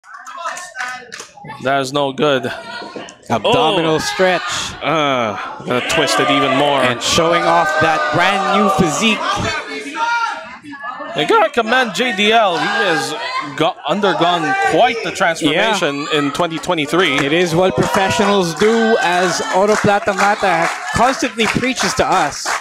That is no good. Abdominal stretch. Gonna twist it even more. And showing off that brand new physique. You gotta commend JDL. He has undergone quite the transformation in 2023. It is what professionals do, as Oro Plata Mata constantly preaches to us.